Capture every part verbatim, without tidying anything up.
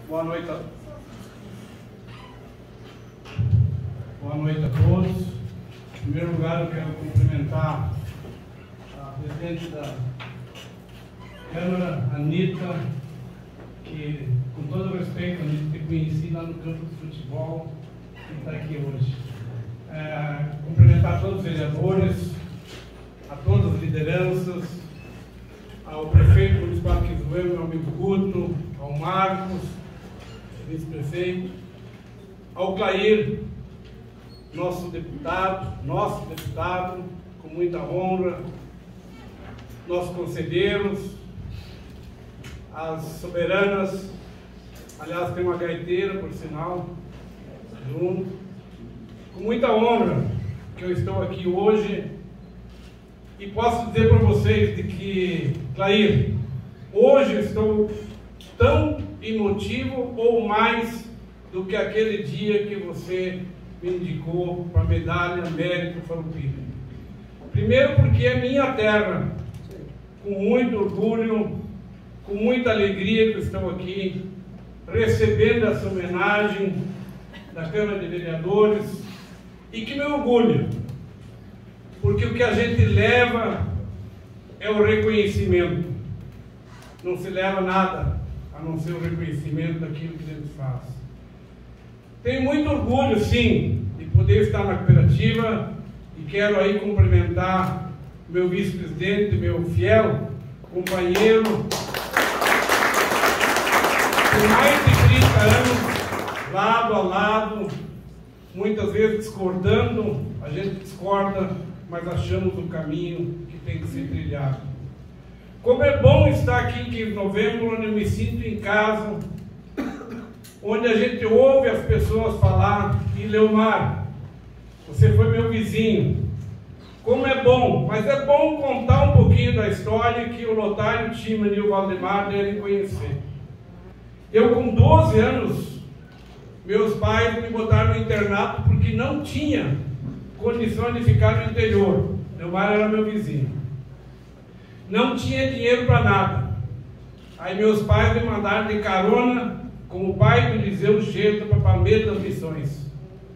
Boa noite a... Boa noite a todos. Em primeiro lugar, eu quero cumprimentar a presidente da Câmara, Anitta, que, com todo o respeito, a gente te conheci lá no campo de futebol, que está aqui hoje. É, cumprimentar todos os vereadores, a todas as lideranças, ao prefeito municipal de Quinzué, meu amigo Guto, ao Marcos, vice-prefeito, ao Clair, nosso deputado, nosso deputado, com muita honra, nossos conselheiros, as soberanas, aliás, tem uma gaiteira, por sinal, junto, com muita honra que eu estou aqui hoje e posso dizer para vocês de que, Clair, hoje eu estou tão emotivo ou mais do que aquele dia que você me indicou para a medalha Mérito Farroupilha. Primeiro porque é minha terra, com muito orgulho, com muita alegria que eu estou aqui recebendo essa homenagem da Câmara de Vereadores e que me orgulha, porque o que a gente leva é o reconhecimento, não se leva nada a não ser o reconhecimento daquilo que a gente faz. Tenho muito orgulho, sim, de poder estar na cooperativa e quero aí cumprimentar meu vice-presidente, meu fiel companheiro, por mais de trinta anos, lado a lado, muitas vezes discordando, a gente discorda, mas achamos o caminho que tem que ser trilhado. Como é bom estar aqui em quinze de novembro, onde eu me sinto em casa, onde a gente ouve as pessoas falar, e Leomar, você foi meu vizinho. Como é bom, mas é bom contar um pouquinho da história que o Lotário Timan e o Valdemar devem conhecer. Eu, com doze anos, meus pais me botaram no internato porque não tinha condição de ficar no interior. Leomar era meu vizinho. Não tinha dinheiro para nada. Aí meus pais me mandaram de carona com o pai do Eliseu Geta para Palmeira das Missões,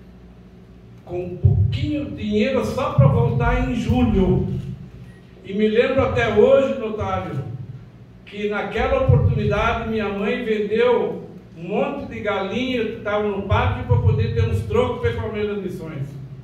com um pouquinho de dinheiro só para voltar em julho. E me lembro até hoje, notário, que naquela oportunidade minha mãe vendeu um monte de galinha que estavam no pátio para poder ter uns trocos para Palmeira das Missões.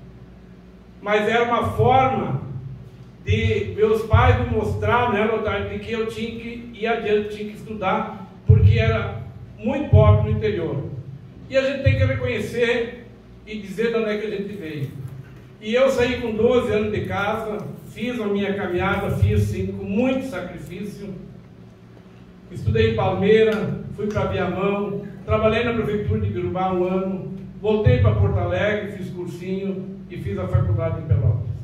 Mas era uma forma de meus pais me mostrar, né, notário, de que eu tinha que ir adiante, tinha que estudar, porque era muito pobre no interior. E a gente tem que reconhecer e dizer de onde é que a gente veio. E eu saí com doze anos de casa, fiz a minha caminhada, fiz sim, com muito sacrifício. Estudei em Palmeira, fui para Viamão, trabalhei na prefeitura de Birubá um ano, voltei para Porto Alegre, fiz cursinho e fiz a faculdade em Pelotas.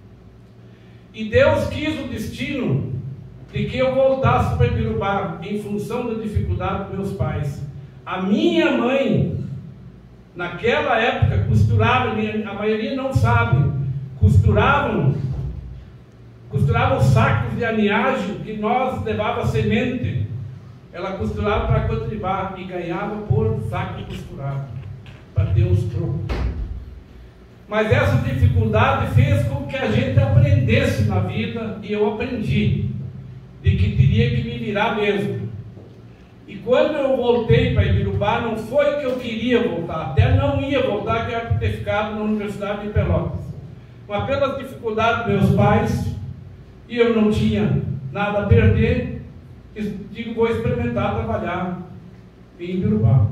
E Deus quis o destino de que eu voltasse para Ibirubá em função da dificuldade dos meus pais. A minha mãe, naquela época, costurava, a maioria não sabe, costuravam, costuravam sacos de aninhagem que nós levava semente. Ela costurava para Cotribá e ganhava por saco costurado, para ter uns trocos. Mas essa dificuldade fez com que a gente aprendesse na vida, e eu aprendi de que teria que me virar mesmo. E quando eu voltei para Ibirubá, não foi que eu queria voltar, até não ia voltar, que era para ter ficado na Universidade de Pelotas. Mas pelas dificuldades dos meus pais, e eu não tinha nada a perder, digo, vou experimentar trabalhar em Ibirubá.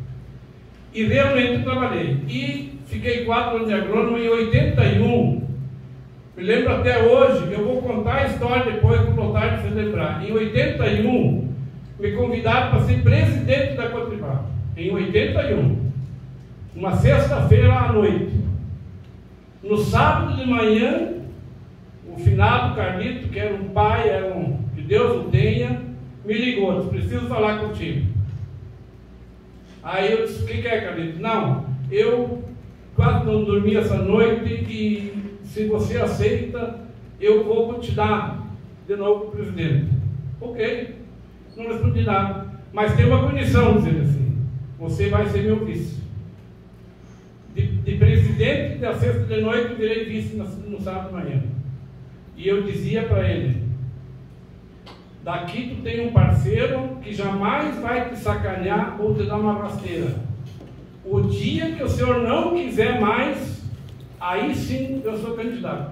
E realmente trabalhei. E fiquei quatro anos de agrônomo em oitenta e um. Me lembro até hoje, eu vou contar a história depois para o Lotário se lembrar. Em oitenta e um, me convidaram para ser presidente da Cotribá. Em oitenta e um. Uma sexta-feira à noite. No sábado de manhã, o finado Carlito, que era um pai, era um, que Deus o tenha, me ligou, disse, preciso falar contigo. Aí eu disse, o que, que é, Carlito? Não, eu quase não dormi essa noite e se você aceita, eu vou te dar de novo para o presidente. Ok, não respondi nada. Mas tem uma condição, dizer assim, você vai ser meu vice. De, de presidente da sexta de noite, eu virei vice no, no sábado de manhã. E eu dizia para ele: daqui tu tem um parceiro que jamais vai te sacanear ou te dar uma rasteira. O dia que o senhor não quiser mais, aí sim eu sou candidato.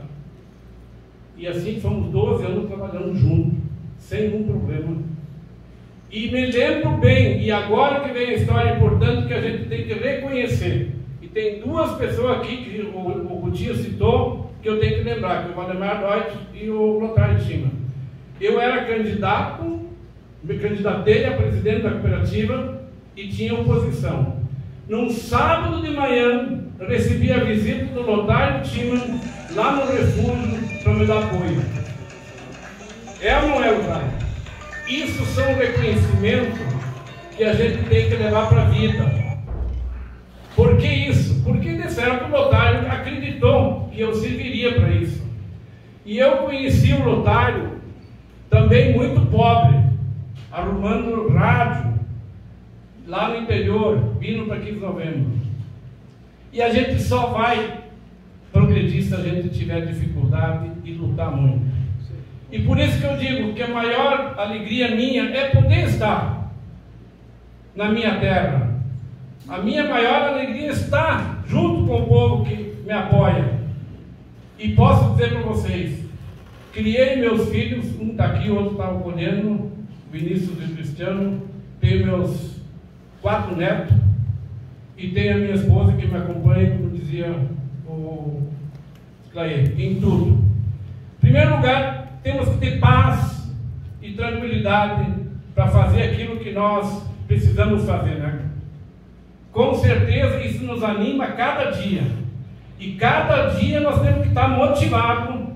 E assim fomos doze anos trabalhando juntos, sem nenhum problema. E me lembro bem, e agora que vem a história importante que a gente tem que reconhecer. E tem duas pessoas aqui que o, o Coutinho citou, que eu tenho que lembrar, que é o Valdemar Deutsch e o Lotário Schima. Eu era candidato, me candidatei a presidente da cooperativa e tinha oposição. Num sábado de manhã, eu recebi a visita do Lotário Schima lá no refúgio para me dar apoio. É ou não é, Lotário? Isso são reconhecimentos que a gente tem que levar para a vida. Por que isso? Porque de certo o Lotário acreditou que eu serviria para isso. E eu conheci o Lotário também muito pobre, arrumando rádio lá no interior, vindo para quinze de novembro. E a gente só vai progredir se a gente tiver dificuldade e lutar muito. E por isso que eu digo que a maior alegria minha é poder estar na minha terra. A minha maior alegria está junto com o povo que me apoia. E posso dizer para vocês, criei meus filhos, um está aqui, o outro está acolhendo, Vinícius e Cristiano, tenho meus quatro netos, e tenho a minha esposa que me acompanha, como dizia o Clay, em tudo. Em primeiro lugar, temos que ter paz e tranquilidade para fazer aquilo que nós precisamos fazer, né? Com certeza isso nos anima cada dia. E cada dia nós temos que estar motivados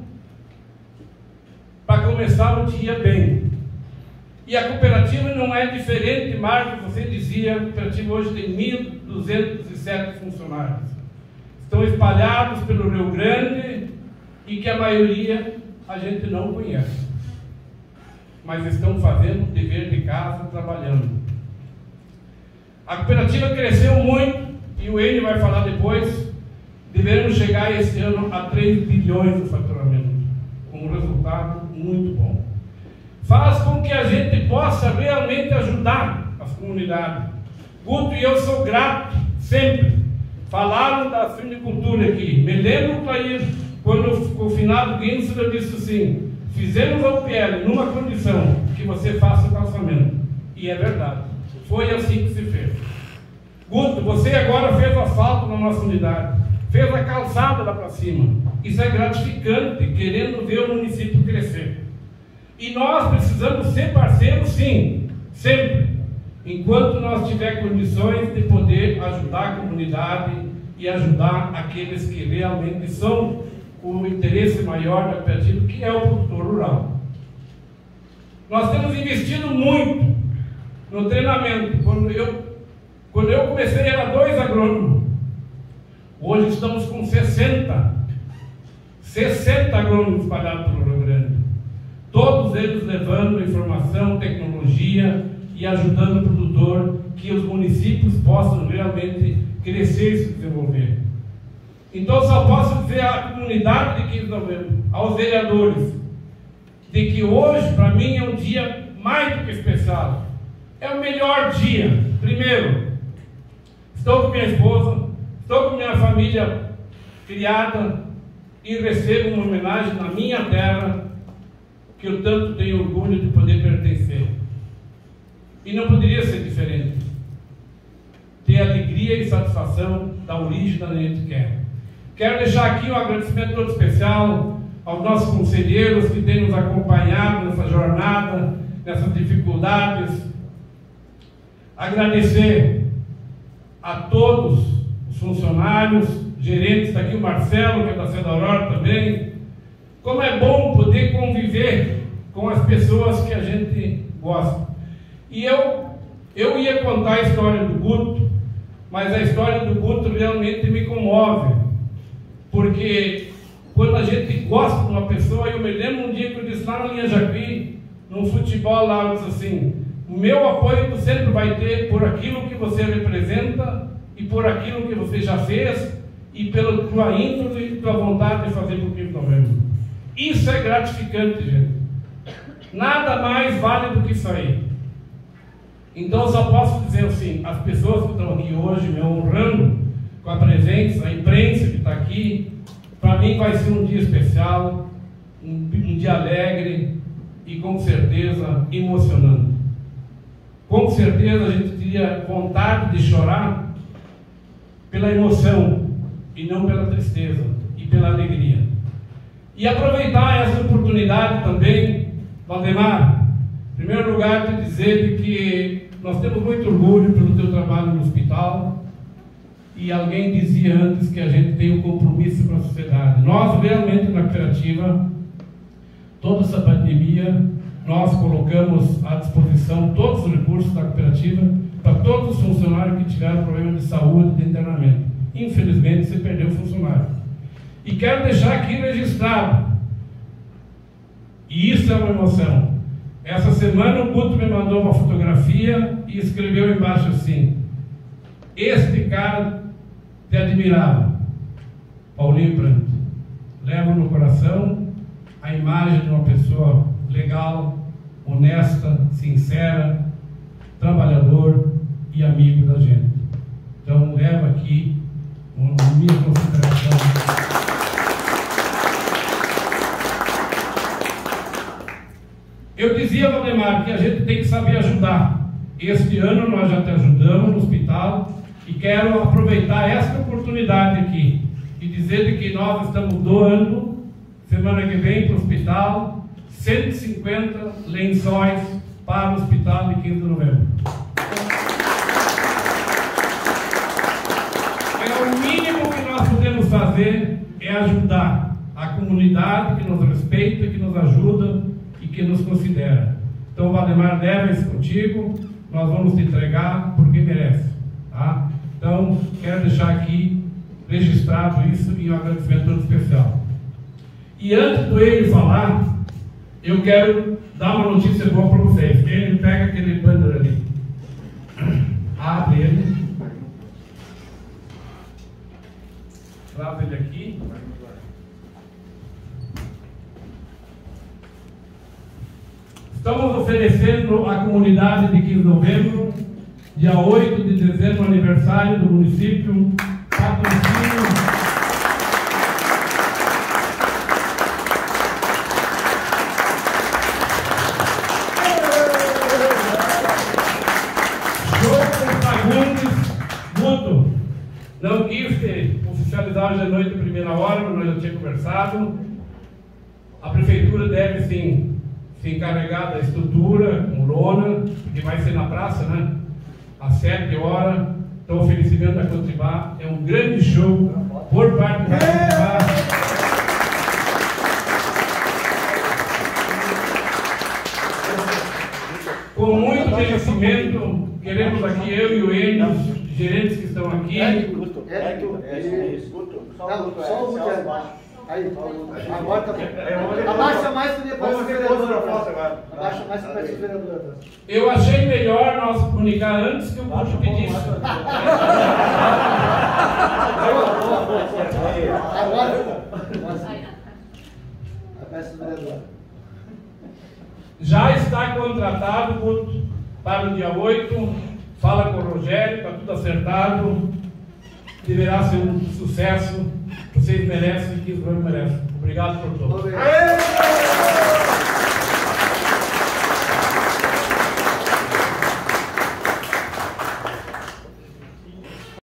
para começar o dia bem. E a cooperativa não é diferente, Marcos, você dizia, a cooperativa hoje tem mil duzentos e sete funcionários. Estão espalhados pelo Rio Grande e que a maioria a gente não conhece. Mas estão fazendo o dever de casa, trabalhando. A cooperativa cresceu muito, e o Enio vai falar depois, devemos chegar esse ano a três bilhões de faturamento, com um resultado muito bom. Faz com que a gente possa realmente ajudar as comunidades. Guto e eu sou grato, sempre. Falaram da fruticultura aqui. Me lembro, Clair, quando o finado Guinness eu disse assim: fizemos a U P L numa condição que você faça o calçamento. E é verdade. Foi assim que se fez. Guto, você agora fez o asfalto na nossa unidade, fez a calçada lá para cima. Isso é gratificante, querendo ver o município crescer. E nós precisamos ser parceiros, sim, sempre, enquanto nós tiver condições de poder ajudar a comunidade e ajudar aqueles que realmente são o interesse maior da cooperativa, que é o produtor rural. Nós temos investido muito no treinamento. Quando eu, quando eu comecei era dois agrônomos. Hoje estamos com sessenta. sessenta agrônomos espalhados pelo Rio Grande. Todos eles levando informação, tecnologia e ajudando o produtor, que os municípios possam realmente crescer e se desenvolver. Então só posso dizer à comunidade de quinze de novembro, aos vereadores, de que hoje para mim é um dia mais do que especial. É o melhor dia. Primeiro, estou com minha esposa, estou com minha família criada e recebo uma homenagem na minha terra, que eu tanto tenho orgulho de poder pertencer. E não poderia ser diferente. Ter alegria e satisfação da origem da onde a gente quer. Quero deixar aqui um agradecimento todo especial aos nossos conselheiros que têm nos acompanhado nessa jornada, nessas dificuldades. Agradecer a todos os funcionários, gerentes, está aqui o Marcelo, que é da Seda Aurora também. Como é bom poder conviver com as pessoas que a gente gosta. E eu, eu ia contar a história do Guto, mas a história do Guto realmente me comove. Porque quando a gente gosta de uma pessoa, eu me lembro um dia que eu disse lá na linha Jacuí, num futebol lá, eu disse assim: O meu apoio tu sempre vai ter por aquilo que você representa e por aquilo que você já fez e pela tua índole e tua vontade de fazer por quinze de novembro. Isso é gratificante, gente. Nada mais vale do que isso aí. Então só posso dizer assim, as pessoas que estão aqui hoje me honrando com a presença, a imprensa que está aqui, para mim vai ser um dia especial, um, um dia alegre e com certeza emocionante. Com certeza a gente teria vontade de chorar pela emoção e não pela tristeza e pela alegria. E aproveitar essa oportunidade também, Valdemar, em primeiro lugar te dizer de que nós temos muito orgulho pelo teu trabalho no hospital, e alguém dizia antes que a gente tem um compromisso com a sociedade. Nós realmente na Cooperativa, toda essa pandemia, nós colocamos à disposição todos os recursos da cooperativa para todos os funcionários que tiveram problema de saúde, de internamento. Infelizmente, você perdeu o funcionário. E quero deixar aqui registrado, e isso é uma emoção. Essa semana o Guto me mandou uma fotografia e escreveu embaixo assim: este cara te admirava, Paulinho Branco. Levo no coração a imagem de uma pessoa legal, honesta, sincera, trabalhador e amigo da gente. Então levo aqui uma minha consideração. Eu dizia, Valdemar, que a gente tem que saber ajudar. Este ano nós já te ajudamos no hospital e quero aproveitar esta oportunidade aqui e dizer de que nós estamos doando, semana que vem, para o hospital, cento e cinquenta lençóis para o hospital de quinze de novembro. É o mínimo que nós podemos fazer, é ajudar a comunidade que nos respeita, que nos ajuda e que nos considera. Então, Valdemar, leva isso contigo, nós vamos te entregar porque merece, tá? Então, quero deixar aqui registrado isso e um agradecimento todo especial. E antes do ele falar, eu quero dar uma notícia boa para vocês. Ele pega aquele banner ali, abre ele, traz ele aqui. Estamos oferecendo à comunidade de quinze de novembro, dia oito de dezembro, aniversário do município, patrocínio. Jogo Fagundes Guto. Não quis ter, oficializar hoje à noite a primeira hora, mas nós já tínhamos conversado. A prefeitura deve sim se encarregar da estrutura, com lona, que vai ser na praça, né? Às sete horas. Então, o oferecimento da Cotribá é um grande show por parte da Cotribá. Com muito merecimento, queremos aqui, eu e o Enio, os gerentes que estão aqui. É, Guto, é, Guto, é isso, Guto. Só o Guto é abaixo. Aí, agora tá bom. Abaixa mais que depois o vereador. Abaixa mais que depois o vereador. Eu achei melhor nós comunicar antes que o Guto pedisse. Agora, abaixa o vereador. Já está contratado, Guto, para o dia oito. Fala com o Rogério, está tudo acertado. Deverá ser um sucesso. Vocês merecem, que os merecem. Obrigado por tudo.